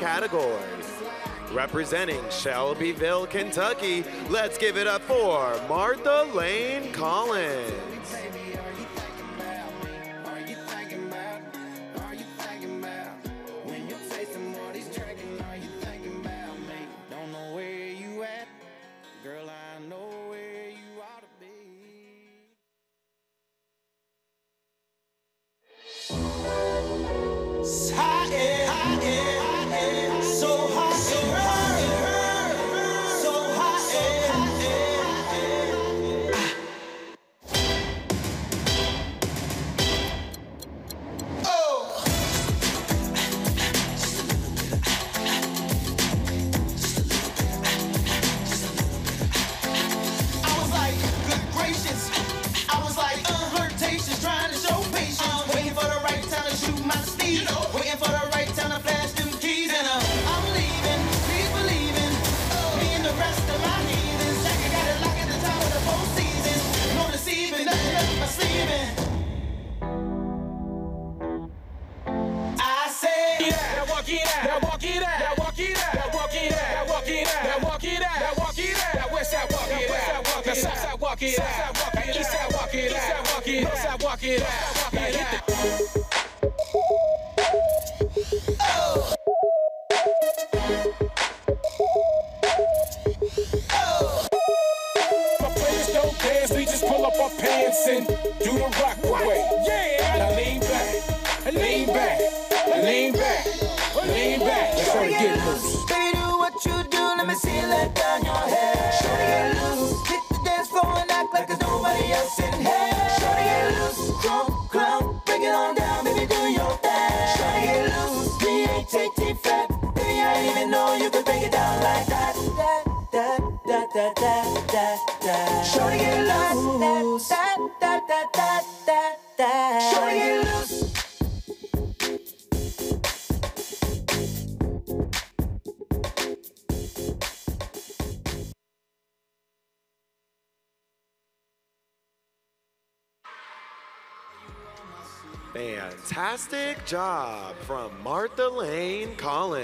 category. Representing Shelbyville, Kentucky, let's give it up for Martha Lane Collins. We just pull up our pants and do the rock away. Yeah. Now lean back, lean back, lean back, lean back. Let's try to get loose. Baby, do what you do. Let me see you let down your hair. Shorty, get loose. Hit the dance floor and act like there's nobody else in here. Shorty, get loose. Crump, crump. Bring it on down, baby, do your thing. Shorty, get loose. B-H-A-T fat. Baby, I didn't even know you could break it down like that. Shorty, get loose. Shorty, get loose. Fantastic job from Martha Lane Collins.